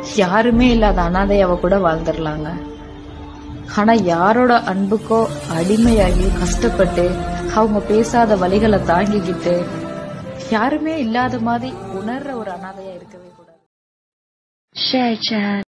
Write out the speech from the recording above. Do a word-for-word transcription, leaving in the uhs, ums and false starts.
யாருமே இல்லாத அனாதையாவ கூட வாழ்ந்துடலாங்க. ஆனா யாரோட அன்புக்கோ அடிமையாகி கஷ்டப்பட்டு அவங்க பேசாத வலிகளை தாங்கிக்கிட்டு யாருமே இல்லாத மாதிரி உணர்ற ஒரு அனாதையா இருக்கவே கூடாது.